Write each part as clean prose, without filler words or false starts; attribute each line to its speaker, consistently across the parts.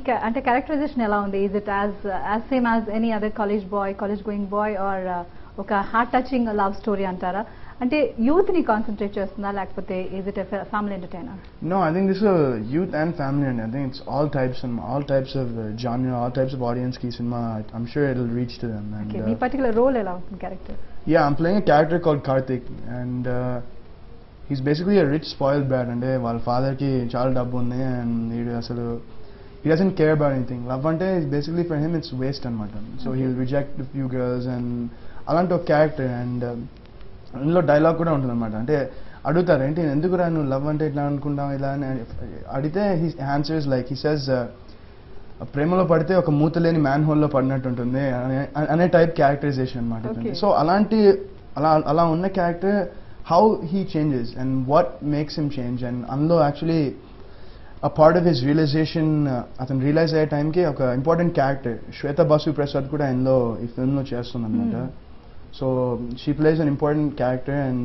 Speaker 1: అంటే క్యారెక్టరైజేషన్ ఎలా ఉంది? Is it as same as any other college going boy or ఒక హార్ట్ టచింగ్ లవ్ స్టోరీ అంటారా? అంటే యూత్ ని కాన్సన్ట్రేట్ చేస్తుందా లేకపోతే is it a family entertainer?
Speaker 2: No, I think this is a youth and family, and I think it's all types of genre, all types of audience ki cinema. I'm sure it'll reach to them. And,
Speaker 1: okay, మీ particular role ఎలా ఉంటుంది character?
Speaker 2: Yeah, I'm playing a character called Karthik, and he's basically a rich spoiled brat. And వాళ్ళ father ki చాలా డబ్బు ఉంది, and he doesn't care about anything. Love ante is basically for him it's waste anamata. So he'll reject a few girls and alanti ఒక character. And ఇందులో dialogue కూడా ఉంటుంది అనమాట. అంటే అడుగుతారు ఏంటి ఎందుకురా నువ్వు లవ్ అంటే ఇట్లా అనుకుంటావు ఇలా అని అడిగితే he answers like he says ప్రేమలో పడితే ఒక మూతలేని మ్యాన్ హోల్లో పడినట్టు ఉంటుంది అనే టైప్ క్యారెక్టరైజేషన్ అనమాట. సో అలా ఉన్న character how he changes and what makes him change, and అందులో actually a part of his realization అతను రియలైజ్ అయ్యే టైంకి ఒక ఇంపార్టెంట్ క్యారెక్టర్ శ్వేత బాసు ప్రసాద్ కూడా ఇందులో ఈ ఫిల్మ్లో చేస్తుంది అనమాట. So she plays an important character, and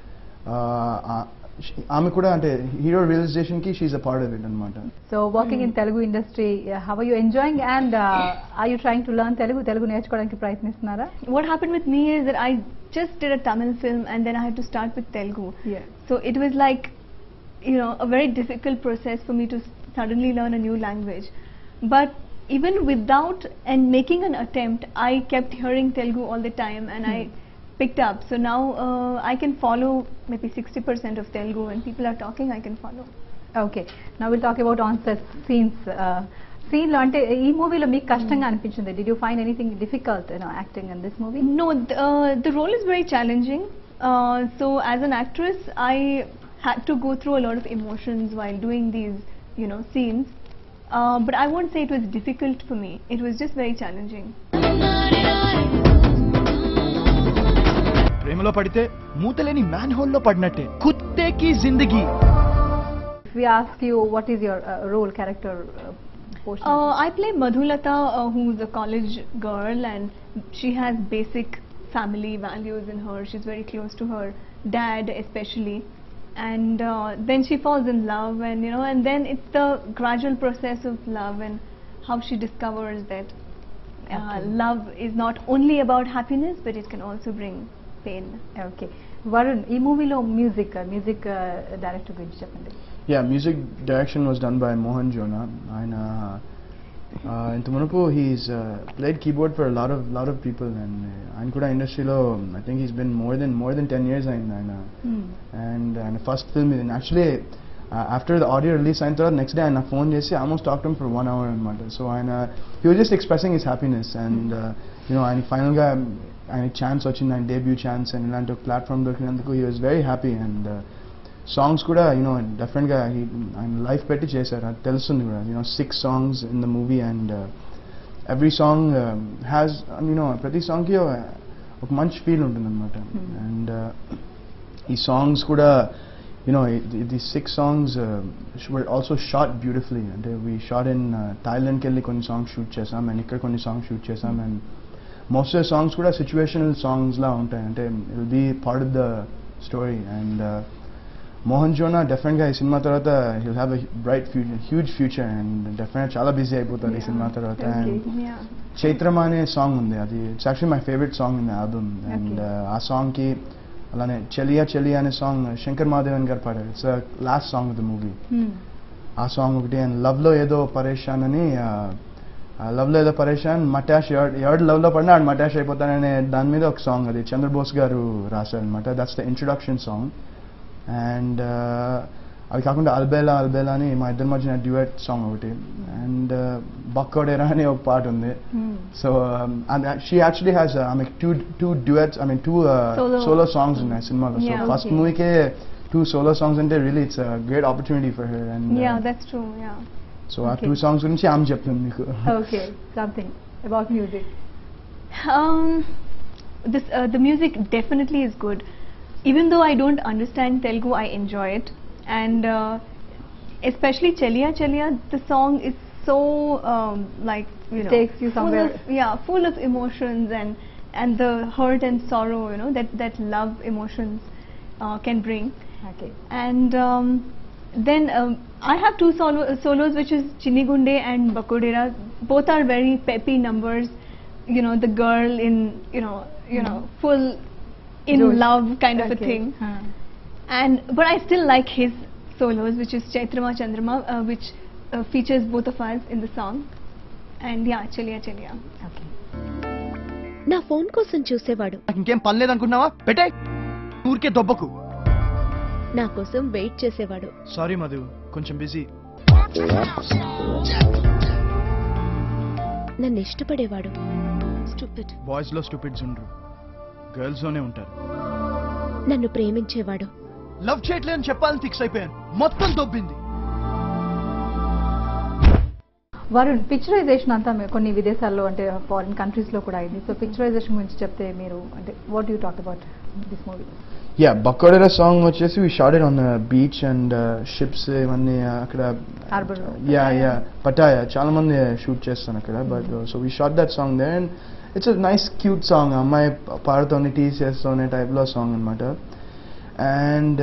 Speaker 2: ఆమె కూడా అంటే హీరో రియలైజేషన్ కి she a part of it అనమాట.
Speaker 1: So working in Telugu industry, how are you enjoying and are you trying to learn Telugu నేర్చుకోవడానికి ప్రయత్నిస్తున్నారా?
Speaker 3: What happened with me is that I just did a Tamil film and then I had to start with Telugu.
Speaker 1: Yeah.
Speaker 3: So it was like, a very difficult process for me to suddenly learn a new language. But even without and making an attempt, I kept hearing Telugu all the time, and I picked up. So now I can follow maybe 60% of Telugu. When people are talking, I can follow.
Speaker 1: Okay. Now we'll talk about on-set scenes. Scene lo ante ee movie lo meeku kashtanga anipinchindi. Did you find anything difficult acting in this movie?
Speaker 3: No, the role is very challenging. So as an actress, I had to go through a lot of emotions while doing these, scenes. But I won't say it was difficult for me. It was just very challenging.
Speaker 4: ప్రేమలో పడితే మూతలేని man whole లో పడినట్టే కుత్తే కి జిందగీ.
Speaker 1: If we ask you what is your role character portion?
Speaker 3: I play Madhulata, who's a college girl, and she has basic family values in her. She's very close to her dad especially. And then she falls in love, and and then it's the gradual process of love and how she discovers that love is not only about happiness, but it can also bring pain.
Speaker 1: Okay. Varun, ee movie lo music director gurinchi cheppandi.
Speaker 2: Yeah, music direction was done by Mohan Jona. Aina ఇంత మునుపు he's played keyboard for a lot of people, and ఆయన కూడా ఇండస్ట్రీలో I think he's been more than 10 years ఆయన. And first film in actually after the audio release అయిన తర్వాత next day ఆయన phone చేసి almost talked to him for 1 hour అనమాట. So ఆయన he was just expressing his happiness, and ఆయన final గా ఆయన ఛాన్స్ వచ్చింది, ఆయన డెబ్యూ ఛాన్స్, అండ్ ఇలాంటి ఒక ప్లాట్ఫామ్ దొరికినందుకు he was very happy. And songs కూడా డెఫినెట్గా ఆయన లైఫ్ పెట్టి చేశారు, అది తెలుస్తుంది కూడా. 6 songs in the movie, and every song has ప్రతి సాంగ్కి ఒక మంచి ఫీల్ ఉంటుంది అనమాట. అండ్ ఈ సాంగ్స్ కూడా the 6 songs were also shot beautifully. అంటే we shot in థాయిలాండ్కి వెళ్ళి కొన్ని సాంగ్స్ షూట్ చేసాం, అండ్ ఇక్కడ కొన్ని సాంగ్స్ షూట్ చేసాం. And most of the songs కూడా సిచ్యువేషనల్ సాంగ్స్ లా ఉంటాయి, అంటే it will be part of the story. And Mohan జోనా డెఫినెట్గా ఈ సినిమా తర్వాత he'll have a bright future, huge future, and డెఫినెట్గా చాలా బిజీ అయిపోతారు ఈ సినిమా తర్వాత. అండ్ చైత్రమా అనే సాంగ్ ఉంది, అది it's actually my favourite song in the album. And ఆ సాంగ్కి అలానే చలియా చలియా అనే సాంగ్ శంకర్ మాధవన్ గారు పాడారు. It's last song of the movie. ఆ సాంగ్ ఒకటి. అండ్ లవ్లో ఏదో పరేషాన్ అని, లవ్లో ఏదో పరేషాన్ మటాష్ ఎవడు లవ్లో పడినా ఆడు మటాష్ అయిపోతాననే దాని మీద ఒక సాంగ్, అది చంద్రబోస్ గారు రాశారు అనమాట. That's the introduction song. And అవి కాకుండా అల్బేలా అల్బేలా అని మా ఇద్దరి మధ్యన డ్యూయట్ సాంగ్ ఒకటి. అండ్ బక్కోడేరా అని ఒక పాట ఉంది. So she actually has two duets, I mean 2 solo songs ఉన్నాయి సినిమాలో. సో ఫస్ట్ మూవీకే 2 solo songs అంటే really it's a great opportunity for her. And
Speaker 3: yeah, that's true. Yeah.
Speaker 2: So ఆ 2 songs గురించి ఆమె చెప్తుంది మీకు.
Speaker 1: Okay, something about music.
Speaker 3: The music definitely is good. Even though I don't understand Telugu, I enjoy it. And especially Chaliya Chaliya, the song is so like
Speaker 1: takes you somewhere.
Speaker 3: Full of emotions and the hurt and sorrow that love emotions can bring.
Speaker 1: Okay.
Speaker 3: And Then I have two solos, which is Chinni Gunde and Bakodera. Both are very peppy numbers. You know, the girl in full in
Speaker 1: Josh.
Speaker 3: love kind of a
Speaker 1: Okay.
Speaker 3: thing. But I still like his solos, which is Chaitrama Chandrama, which features both of us in the song. And yeah, Chaliya Chaliya.
Speaker 1: Okay.
Speaker 5: నా phone కోసం చూసేవాడు,
Speaker 4: నాకు ఇంకేం పని లేదనుకున్నావా? పెట్టే ఊరికే దొబ్బకు.
Speaker 5: నా కోసం వెయిట్ చేసేవాడు,
Speaker 2: సారీ మధు, కొంచెం బిజీ.
Speaker 5: నన్ను ఇష్టపడేవాడు. స్టూపిడ్.
Speaker 2: బాయ్స్ లో స్టూపిడ్స్ ఉండరు, గర్ల్స్ లోనే ఉంటారు.
Speaker 5: నన్ను ప్రేమించేవాడు.
Speaker 4: లవ్ చేయట్లేదని చెప్పాలని ఫిక్స్ అయిపోయాను, మొత్తం దొబ్బింది.
Speaker 1: వరుణ్, పిక్చరైజేషన్ అంతా కొన్ని విదేశాల్లో అంటే ఫారిన్ కంట్రీస్ లో కూడా అయింది. సో పిక్చరైజేషన్ గురించి చెప్తే మీరు అంటే what you talk about this movie?
Speaker 2: Yeah, బక్కోడెరా సాంగ్ వచ్చేసి we shot it on the beach and ships ఇవన్నీ అక్కడ.
Speaker 1: హార్బర్.
Speaker 2: యా పటాయా చాలా మంది షూట్ చేస్తాను అక్కడ. But so we shot that song there and it's a nice cute song. అమ్మాయి పాడుతోని టీస్ చేస్తోనే టైప్లో సాంగ్ అనమాట. అండ్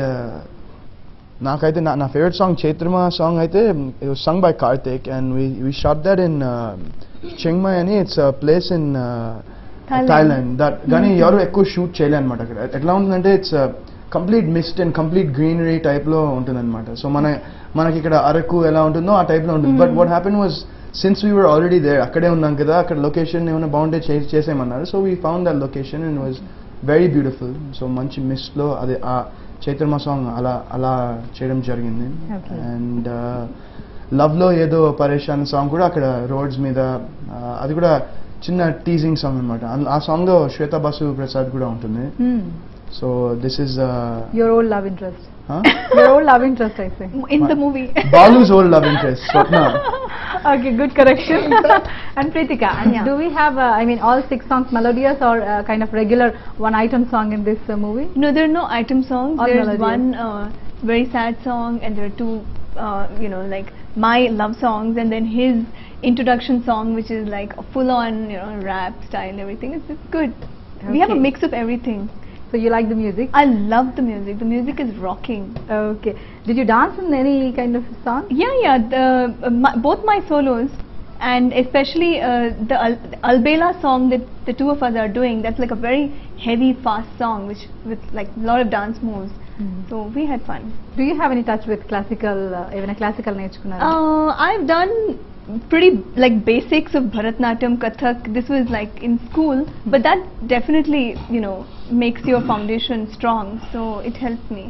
Speaker 2: నాకైతే నా ఫేవరెట్ సాంగ్ చైత్రమా సాంగ్ అయితే it was sung by Karthik and we shot that in Chiang Mai అని it's place in Thailand. That కానీ ఎవరు ఎక్కువ షూట్ చేయలే అనమాట అక్కడ. ఎట్లా ఉంటుందంటే it's complete mist and complete greenery టైప్లో ఉంటుంది అనమాట. సో మనకి ఇక్కడ అరకు ఎలా ఉంటుందో ఆ టైప్లో ఉంటుంది. But what happen was since we were already there, అక్కడే ఉన్నాం కదా, అక్కడ లొకేషన్ ఏమైనా బాగుంటే చేసేయమన్నారు. So we found that location and was very beautiful. సో మంచి మిస్ట్లో అదే ఆ చైత్రమా సాంగ్ అలా చేయడం జరిగింది. అండ్ లవ్లో ఏదో పరేషాన్ సాంగ్ కూడా అక్కడ రోడ్స్ మీద, అది కూడా చిన్న టీజింగ్ సాంగ్ అనమాట. ఆ సాంగ్ లో శ్వేతా బాసు ప్రసాద్ కూడా ఉంటుంది. So this is
Speaker 1: your old love interest. Your old love interest, I say.
Speaker 3: In the movie.
Speaker 2: Balu's old love interest, Swapna.
Speaker 1: Okay, good correction. And Pritika, do we have, all 6 songs melodious or kind of regular one item song in this movie?
Speaker 3: No, there are no item songs.
Speaker 1: All
Speaker 3: There's
Speaker 1: melodious.
Speaker 3: one very sad song, and there are 2, like my love songs, and then his introduction song, which is like a full-on, rap style. Everything it's good. We have a
Speaker 1: Okay.
Speaker 3: mix of everything.
Speaker 1: So you like the music?
Speaker 3: I love the music. The music is rocking.
Speaker 1: Okay. Did you dance in any kind of song?
Speaker 3: Yeah. Both my solos, and especially the Albela song that the two of us are doing. That's like a very heavy, fast song, which with like a lot of dance moves. So we had fun.
Speaker 1: Do you have any touch with classical, even a classical నేర్చుకున్నారా?
Speaker 3: I've done pretty like basics of Bharatnatyam, Kathak. This was like in school, but that definitely makes your foundation strong. So it helped me.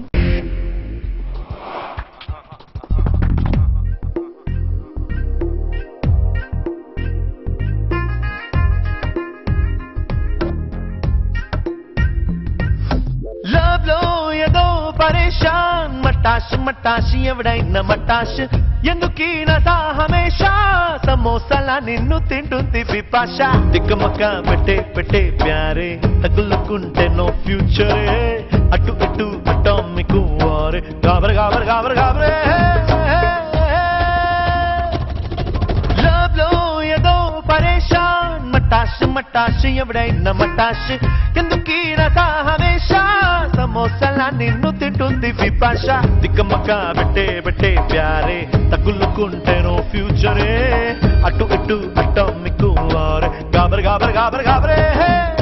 Speaker 6: Love lo yedo pareshan matashi evadaina matashi ఎందుకీ నసా హమేషా సమోసాల నిన్ను తింటుంది పిపాషా దిక్కమక్క పెట్టే ప్యారే తగులుకుంటే no ఫ్యూచరే అటు ఇటు atomic వారే గాబరే love లో ఏదో పరేషాన్ మటాషి ఎవడైనా మటాషి ఎందుకీ నసా హమేషా సమోసాల నిన్ను తింటుంది పిపాషా దిక్కమక్క పెట్టే ప్యారే తగులుకుంటే నో ఫ్యూచరే అటు ఇటు అటామిక్ వారే గాబరే